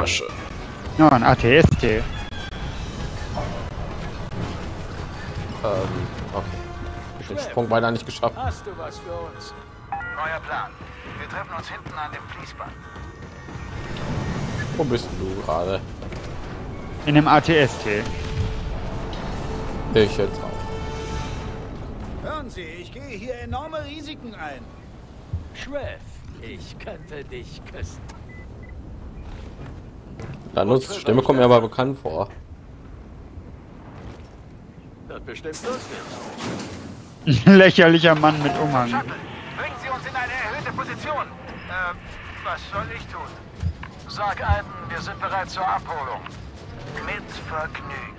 Tasche. Ja, ein ATST. Okay. Ich den Sprung weiter nicht geschafft. Hast du was für uns? Neuer Plan. Wir treffen uns hinten an dem Fließband. Wo bist du gerade? In dem ATST. Ich jetzt auch. Hören Sie, ich gehe hier enorme Risiken ein. Schweff, ich könnte dich küssen. Danuts Stimme kommt mir aber bekannt vor. Wird bestimmt lustig. Lächerlicher Mann mit Umhang. Shuttle, bringen Sie uns in eine erhöhte Position. Was soll ich tun? Sag Aiden, wir sind bereit zur Abholung. Mit Vergnügen.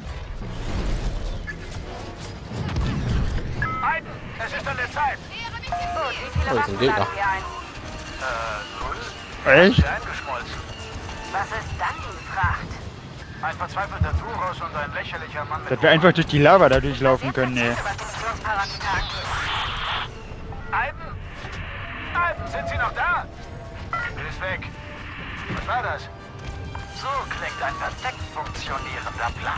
Aiden, es ist an der Zeit. Gut, wie viele Oh, Waffen ist ein Gegner. laden wir ein? Null. Echt? Ist eingeschmolzen. Was ist dann die Fracht? Ein verzweifelter Turos und ein lächerlicher Mann mit Dass wir einfach durch die Lava da durchlaufen können, ey. Was die Missionsparameter angeht. Aiden? Aiden, sind Sie noch da? Ist weg. Was war das? So klingt ein perfekt funktionierender Plan.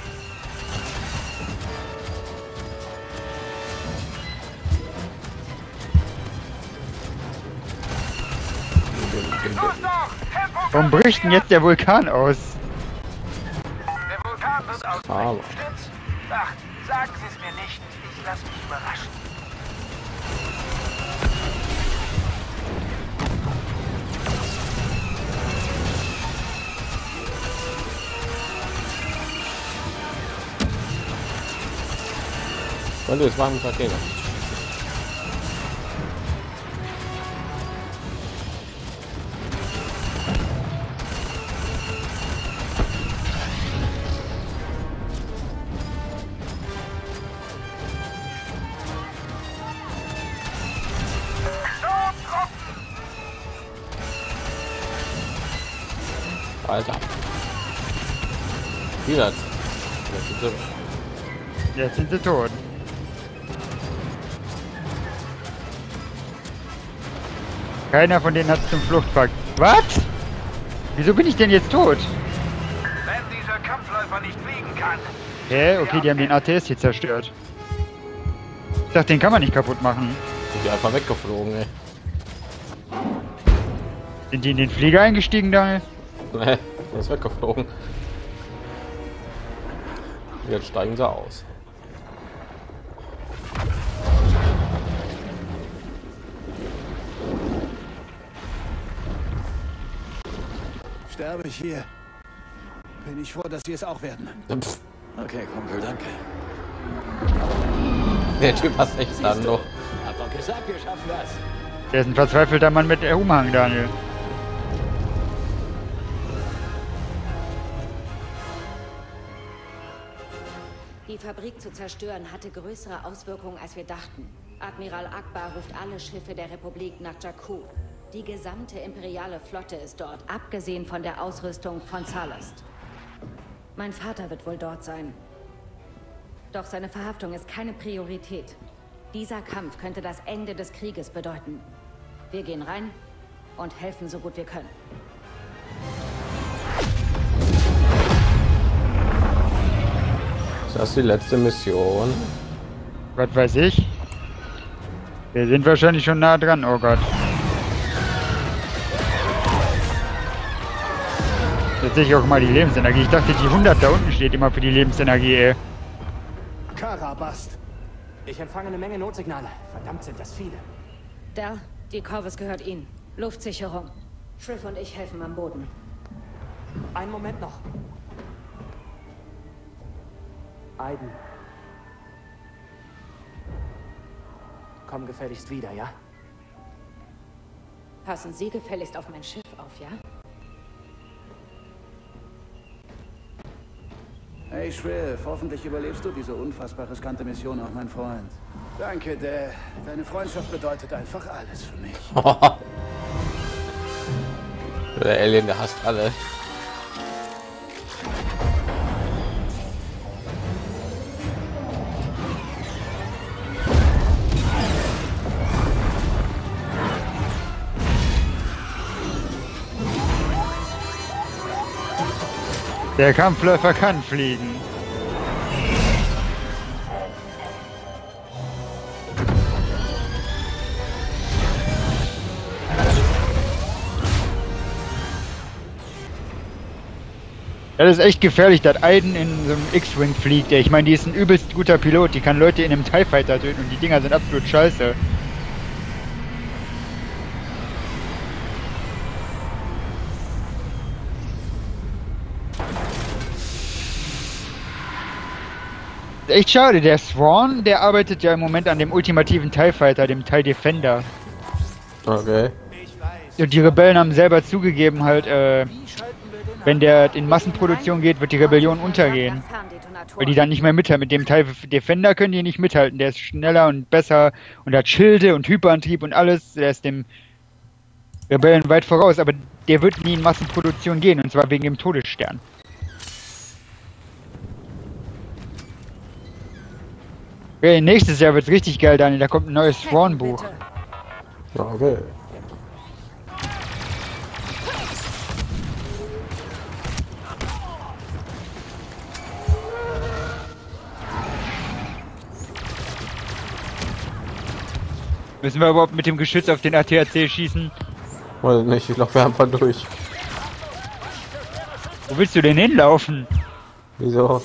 Los doch! Tempo! Warum bricht denn jetzt der Vulkan aus? Der Vulkan wird ausbrechen. Aber. Stimmt's? Ach, sagen Sie es mir nicht. Ich lasse mich überraschen. Und jetzt machen wir Rakete. Alter. Wieder. Jetzt sind sie tot. Keiner von denen hat es zum Fluchtpakt. Was? Wieso bin ich denn jetzt tot? Wenn dieser Kampfläufer nicht fliegen kann. Hä? Okay, die haben den ATS hier zerstört. Ich dachte, den kann man nicht kaputt machen. Sind die einfach weggeflogen, ey. Sind die in den Flieger eingestiegen, Daniel? Ne, der ist weggeflogen. Jetzt steigen sie aus. Sterbe ich hier, bin ich froh, dass Sie es auch werden. Pff, Okay, Kumpel, danke. der Typ hat echt dann noch. Hab doch gesagt, wir schaffen das. Der ist ein verzweifelter Mann mit Umhang, Daniel. Die Fabrik zu zerstören hatte größere Auswirkungen, als wir dachten. Admiral Akbar ruft alle Schiffe der Republik nach Jakku. Die gesamte imperiale Flotte ist dort, abgesehen von der Ausrüstung von Zalast. Mein Vater wird wohl dort sein. Doch seine Verhaftung ist keine Priorität. Dieser Kampf könnte das Ende des Krieges bedeuten. Wir gehen rein und helfen so gut wir können. Ist das die letzte Mission? Was weiß ich? Wir sind wahrscheinlich schon nah dran, oh Gott. Jetzt sehe ich auch mal die Lebensenergie. Ich dachte, die 100 da unten steht immer für die Lebensenergie, ey. Karabast. Ich empfange eine Menge Notsignale. Verdammt, sind das viele. Dell, die Corvus gehört Ihnen. Luftsicherung. Shriff und ich helfen am Boden. Einen Moment noch. Aiden. Komm gefälligst wieder, ja? Passen Sie gefälligst auf mein Schiff auf, ja? Hey Schwiff, hoffentlich überlebst du diese unfassbar riskante Mission auch, mein Freund. Danke, Dell. Deine Freundschaft bedeutet einfach alles für mich. Der Alien, der hasst alle. Der Kampfläufer kann fliegen. Das ist echt gefährlich, dass Aiden in so einem X-Wing fliegt. Ich meine, die ist ein übelst guter Pilot. Die kann Leute in einem TIE Fighter töten und die Dinger sind absolut scheiße. Echt schade, der Thrawn, der arbeitet ja im Moment an dem ultimativen TIE Fighter, dem TIE Defender. Okay. Und die Rebellen haben selber zugegeben halt, wenn der in Massenproduktion geht, wird die Rebellion untergehen. Weil die dann nicht mehr mithalten. Mit dem TIE Defender können die nicht mithalten. Der ist schneller und besser und hat Schilde und Hyperantrieb und alles. Der ist dem Rebellen weit voraus, aber der wird nie in Massenproduktion gehen, und zwar wegen dem Todesstern. Okay, nächstes Jahr wird's richtig geil, Daniel. Da kommt ein neues Thrawn-Buch. Ja, okay. Müssen wir überhaupt mit dem Geschütz auf den AT-AT schießen? Weiß nicht, ich glaube, wir haben einfach durch. Wo willst du denn hinlaufen? Wieso?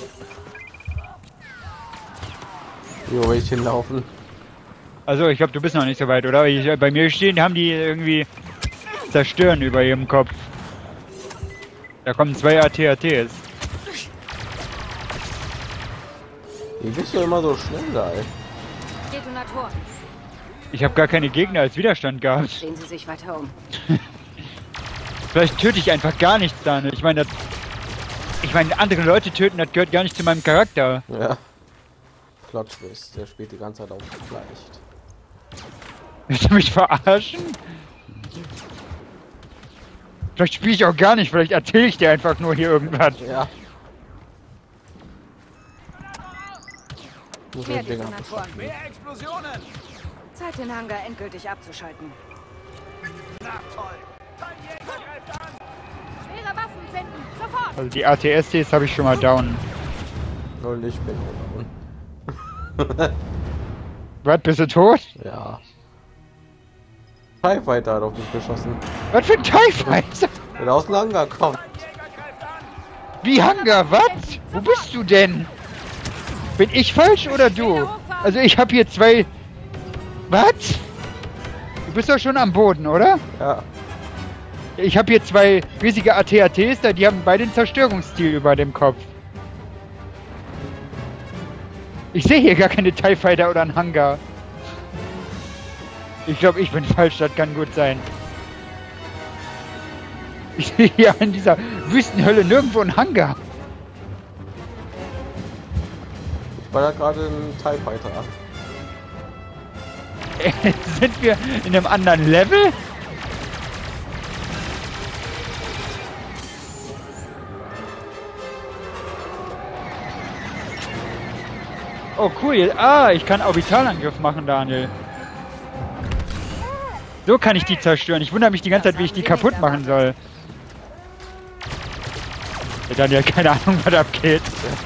Wo will ich hinlaufen? Also, ich glaube, du bist noch nicht so weit, oder? Bei mir stehen, haben die irgendwie zerstören über ihrem Kopf. Da kommen 2 AT-ATs. Wie bist du immer so schnell da, ey? Detonatoren. Ich habe gar keine Gegner als Widerstand gehabt. Sehen Sie sich weiter um. Vielleicht töte ich einfach gar nichts, Daniel. Ich meine, andere Leute töten, das gehört gar nicht zu meinem Charakter. Ja. Plot-Twist, der spielt die ganze Zeit auf Vielleicht. Willst du mich verarschen? Vielleicht spiele ich auch gar nicht, vielleicht erzähle ich dir einfach nur hier irgendwas. Ja. Mehr Detonatoren. Mehr Explosionen! Zeit, den Hangar endgültig abzuschalten. Na toll! Teilnehmer greift an! Schwere Waffen finden! Sofort! Also die AT-STs habe ich schon mal down. Null, ich bin down. Was, bist du tot? Ja. TIE Fighter hat auf mich geschossen. Was für ein TIE Fighter? Wenn er aus dem Hangar kommt. Wie Hangar, was? Wo bist du denn? Bin ich falsch oder du? Also ich habe hier 2... Was? Du bist doch schon am Boden, oder? Ja. Ich habe hier 2 riesige AT-ATs, die haben beide einen Zerstörungsstil über dem Kopf. Ich sehe hier gar keine TIE Fighter oder einen Hangar. Ich glaube, ich bin falsch, das kann gut sein. Ich sehe hier in dieser Wüstenhölle nirgendwo einen Hangar. Ich war da gerade ein TIE Fighter ab. Sind wir in einem anderen Level? Oh cool, ah, ich kann Orbitalangriff machen, Daniel. So kann ich die zerstören. Ich wundere mich die ganze Zeit, wie ich die kaputt machen soll. Ja, Daniel, keine Ahnung, was abgeht.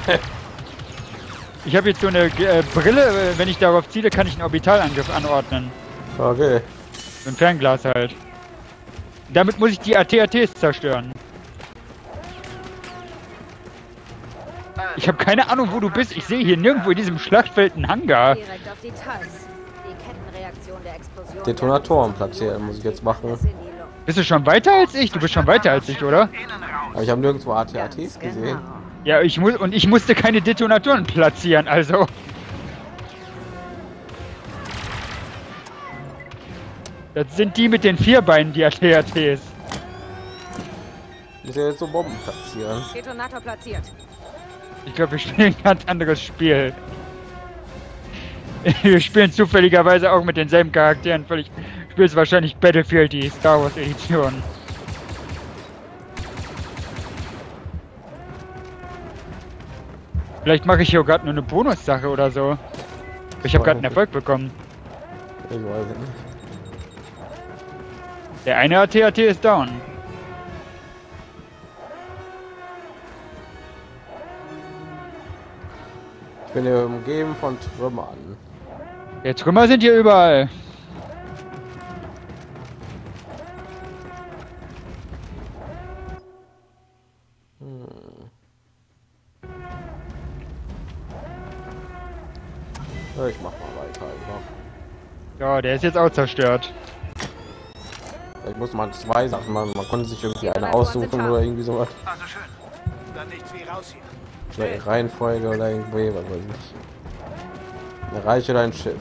Ich habe jetzt so eine Brille, wenn ich darauf ziele, kann ich einen Orbitalangriff anordnen. Okay. So ein Fernglas halt. Damit muss ich die AT-ATs zerstören. Ich habe keine Ahnung, wo du bist. Ich sehe hier nirgendwo in diesem Schlachtfeld einen Hangar. Direkt auf die Tiles. Die Kettenreaktion der Explosion. Detonatoren platzieren muss ich jetzt machen. Ist in die Luft. Bist du schon weiter als ich? Du bist schon weiter als ich, oder? Aber ich habe nirgendwo AT-ATs Ganz gesehen. genau. Ja, ich musste keine Detonatoren platzieren, also. Das sind die mit den 4 Beinen, die AT-ATs. Ich muss ja jetzt so Bomben platzieren. Detonator platziert. Ich glaube, wir spielen ein ganz anderes Spiel. Wir spielen zufälligerweise auch mit denselben Charakteren. Ich spiele wahrscheinlich Battlefield, die Star Wars Edition. Vielleicht mache ich hier gerade nur eine Bonussache oder so. Ich habe gerade einen Erfolg bekommen. Ich weiß es nicht. Der eine AT-AT ist down. bin hier umgeben von Trümmern. Ja, Trümmer sind hier überall. Ja, ich mach mal weiter einfach. Ja, der ist jetzt auch zerstört. Vielleicht muss man 2 Sachen machen. Man konnte sich irgendwie eine aussuchen oder irgendwie sowas. Also schön. Dann nichts wie raus hier. Vielleicht Reihenfolge oder irgendwie, was weiß ich. Erreiche dein Schiff.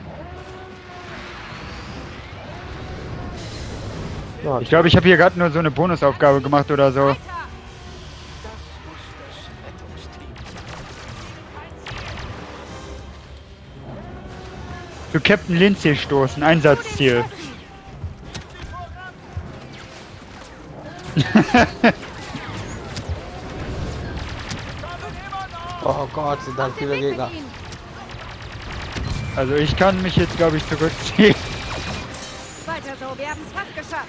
Ja, Ich glaube, ich habe hier gerade nur so eine Bonusaufgabe gemacht oder so. Für Captain Lindsay stoßen, Einsatzziel. oh Gott, sind da viele Gegner. Also ich kann mich jetzt, glaube ich, zurückziehen. Weiter so, wir haben es fast geschafft.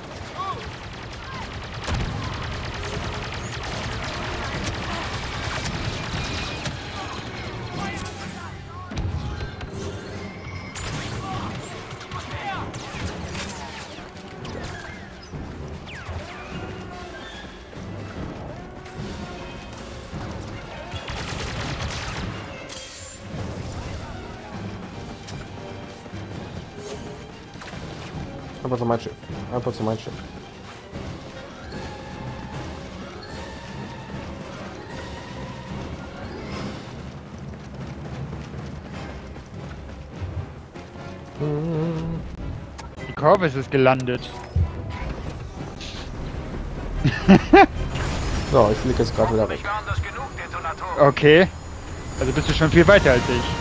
Einfach zu mein Schiff. Einfach zu mein Schiff. Die Corvus ist gelandet. So, ich fliege jetzt gerade wieder weg. Nicht waren das genug Detonatoren. Okay. Also bist du schon viel weiter als ich.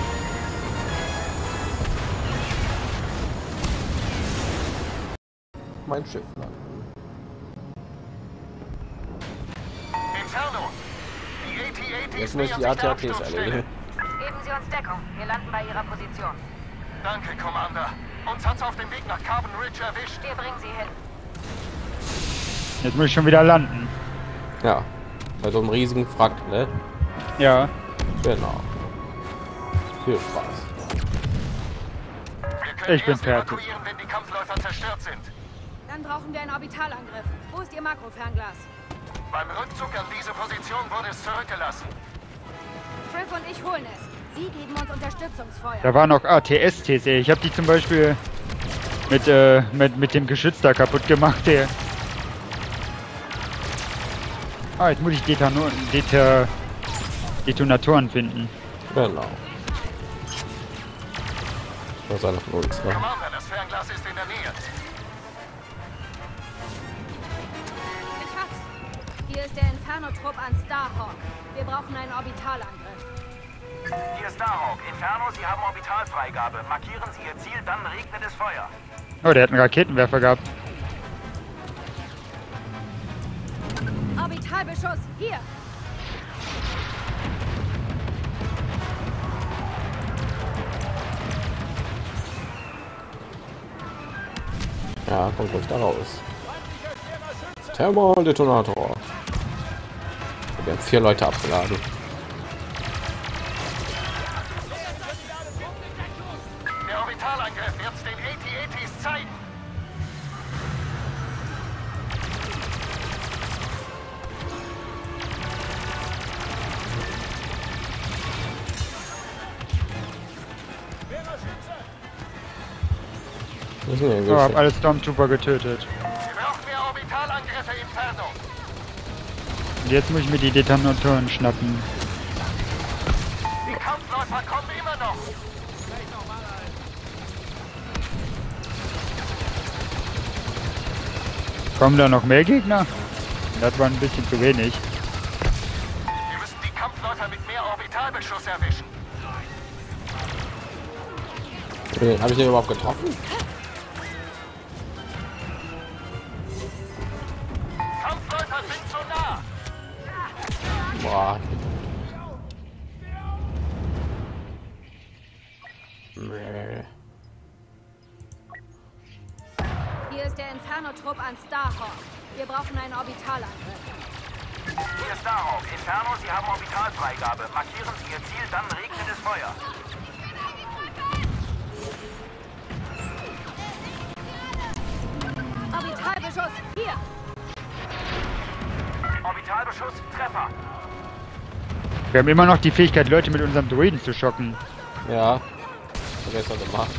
Mein Schiff landen. Inferno. Die AT-ATs Jetzt muss ich die nähern sich der AT-ATs Absturzstelle. erledigen. Geben Sie uns Deckung. Wir landen bei Ihrer Position. Danke, Commander. Uns hat's auf dem Weg nach Carbon Ridge erwischt. Wir bringen Sie hin. Jetzt muss ich schon wieder landen. Ja, bei so einem riesigen Frack, ne? Ja. Genau. Viel Spaß. Wir können Ich bin erst fertig. evakuieren, wenn die Kampfläufer zerstört sind. Dann brauchen wir einen Orbitalangriff. Wo ist Ihr Makrofernglas? Beim Rückzug an diese Position wurde es zurückgelassen. Griff und ich holen es. Sie geben uns Unterstützungsfeuer. Da waren noch ATSTs, ey. Ich habe die zum Beispiel mit dem Geschütz da kaputt gemacht, ey. Ah, jetzt muss ich Detonatoren finden. Genau. Das ist einer von uns, ne? Commander, das Fernglas ist in der Nähe. Ich hab's. Hier ist der Inferno-Trupp an Starhawk. Wir brauchen einen Orbitalangriff. Hier ist Starhawk. Inferno, Sie haben Orbitalfreigabe. Markieren Sie Ihr Ziel, dann regnet es Feuer. Oh, der hat einen Raketenwerfer gehabt. Orbitalbeschuss, hier. Ja, kommt ruhig da raus. Thermaldetonator. Wir haben 4 Leute abgeladen. Der Orbitalangriff wird's den AT-ATs zeigen. Oh, hab alle Stormtrooper getötet. Wir brauchen mehr Orbitalangriffe, Inferno. Und jetzt muss ich mir die Detonatoren schnappen. Die Kampfläufer kommen immer noch. Kommen da noch mehr Gegner? Das war ein bisschen zu wenig. Wir müssen die Kampfläufer mit mehr Orbitalbeschuss erwischen. Habe ich den überhaupt getroffen? Kampfläufer sind zu nah. Boah. Hier ist der Inferno-Trupp an Starhawk. Wir brauchen einen Orbitalangriff. Hier ist Starhawk. Inferno, Sie haben Orbitalfreigabe. Markieren Sie Ihr Ziel, dann regnet es Feuer. Orbitalbeschuss, hier! Orbitalbeschuss, Treffer. Wir haben immer noch die Fähigkeit, Leute mit unserem Droiden zu schocken. Ja. Besser gemacht.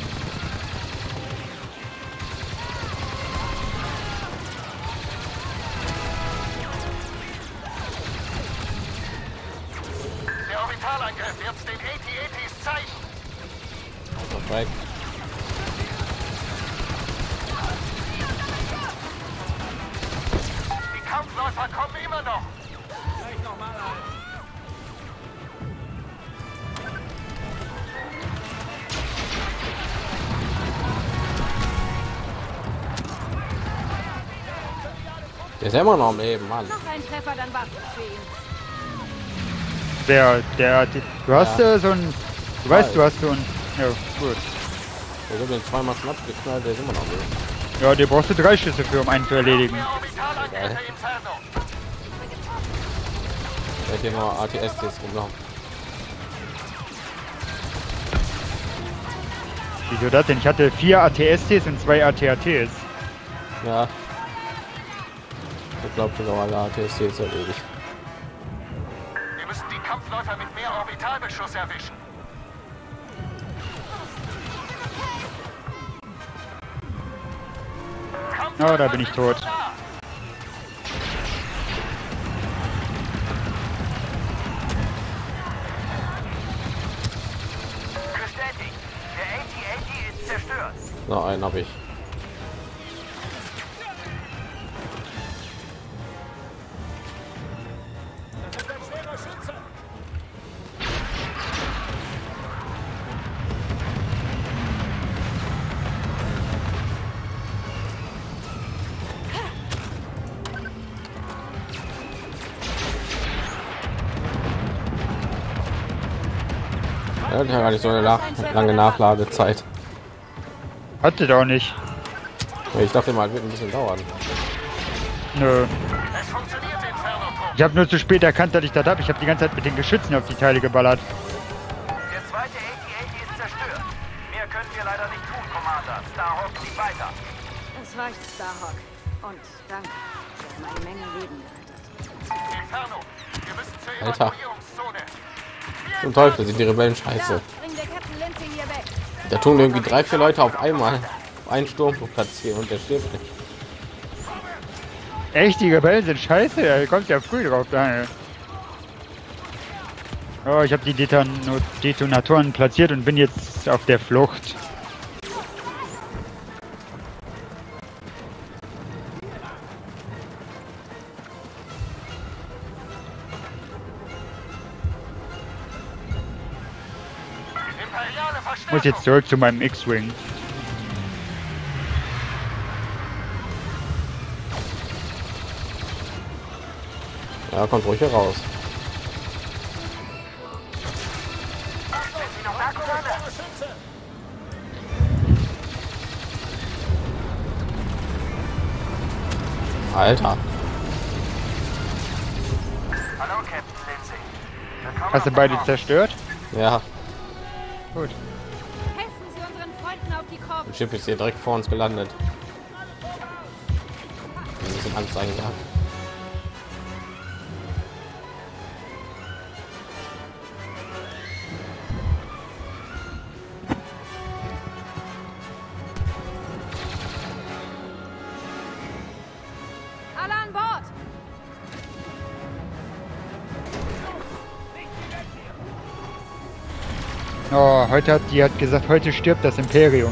Der Orbitalangriff wird den AT-ATs zeigen. Perfekt. Die Kampfläufer kommen immer noch. Gleich nochmal ein. Der ist ja immer noch am Leben, Mann. Noch ein Treffer, dann war's für ihn. Du hast so ein... Du weißt, du hast so ein... Ja, gut. Ich habe den zweimal Schnaps geknallt, der ist immer noch am Leben. Ja, dir brauchst du 3 Schüsse für, um einen zu erledigen. Mehr Orbitalangriffe, Inferno. Ich hätte hier noch ATSTs rumlaufen. Wieso das denn? Ich hatte 4 ATSTs und 2 AT-ATs. Ja. Ich glaube, das auch alle ATSTs erledigt. Wir müssen die Kampfläufer mit mehr Orbitalbeschuss erwischen. Oh, da bin ich tot. Bestätigt. Der AT-AT ist zerstört. Noch einen habe ich. Ja, der hat gar nicht so eine lange Nachladezeit. Hatte doch nicht. Ich dachte mal, wird ein bisschen dauern. Nö. Es funktioniert, Inferno. Ich habe nur zu spät erkannt, dass ich das habe. Ich habe die ganze Zeit mit den Geschützen auf die Teile geballert. Der zweite AT-AT ist zerstört. Mehr können wir leider nicht tun, Commander. Starhawk zieht weiter. Es reicht, Starhawk. Und danke. Sie haben eine Menge Leben gerettet. Inferno, wir müssen zur Alter. Evakuierungszone. Zum Teufel sind die Rebellen scheiße. Da, bring der Captain Lindsay hier weg. Da tun irgendwie 3, 4 Leute auf einmal auf einen Sturmflug platzieren und der stirbt nicht. Echt, die Rebellen sind scheiße? Da kommt ja früh drauf, Daniel. Oh, ich habe die Detonatoren platziert und bin jetzt auf der Flucht. Imperiale Ich muss Verstärkung. jetzt zurück zu meinem X-Wing. Ja, kommt ruhig hier raus. Sind Sie noch da, Commander? Alter. Hallo, Captain Lindsay. Willkommen Hast du auf beide der Basis. zerstört? Ja, Gut. Helfen Sie unseren Freunden auf die Korb. das Schiff ist hier direkt vor uns gelandet. Ein bisschen Angst eingejagt. Alle an Bord. Oh, die hat gesagt, heute stirbt das Imperium.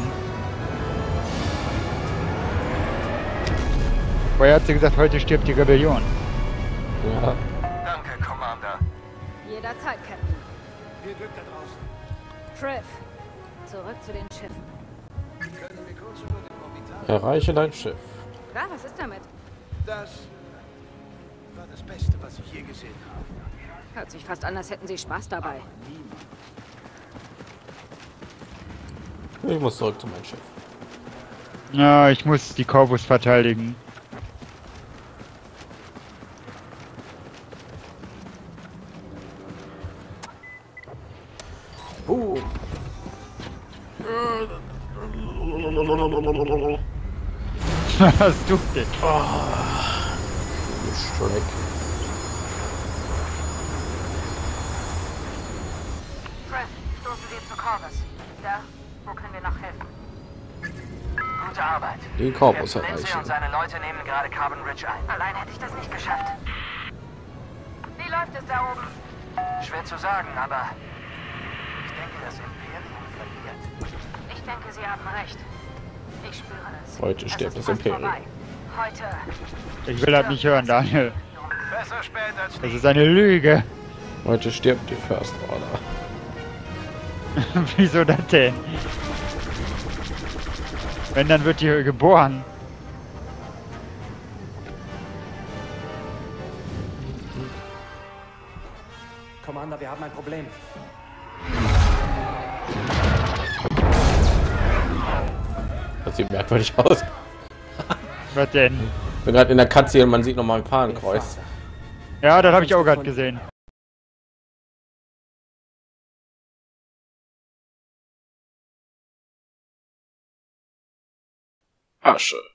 Vorher hat sie gesagt, heute stirbt die Rebellion. Ja, Danke, Commander. Jederzeit, Captain. Viel Glück da draußen. Triff. Zurück zu den Schiffen. Können wir kurz über den Orbital... erreiche dein Schiff. Klar, was ist damit? Das war das Beste, was ich je gesehen habe. Hört sich fast an, als hätten Sie Spaß dabei. Niemand. Ich muss zurück zu meinem Schiff. Ja, ich muss die Corvus verteidigen. Was tut denn? Schreck. Chris, stoßen wir zu Corvus. Da, wo können wir noch helfen? Gute Arbeit. Den Korpus Captain Lindsay erreichen. und seine Leute nehmen gerade Carbon Ridge ein. Allein hätte ich das nicht geschafft. Wie läuft es da oben? Schwer zu sagen, aber ich denke, das Imperium verliert. Ich denke, Sie haben recht. Ich spüre es. Heute Es stirbt ist das fast Imperium. vorbei. Heute. Ich will das nicht hören, Daniel. Besser spät als Das ist eine Lüge. Heute stirbt die First Order. Wieso das denn? Wenn, dann wird die geboren. Commander, wir haben ein Problem. Das sieht merkwürdig aus. Was denn? Ich bin gerade in der Cutscene und man sieht noch mal ein Fahnenkreuz. Ja, das habe ich auch gerade gesehen. Asche.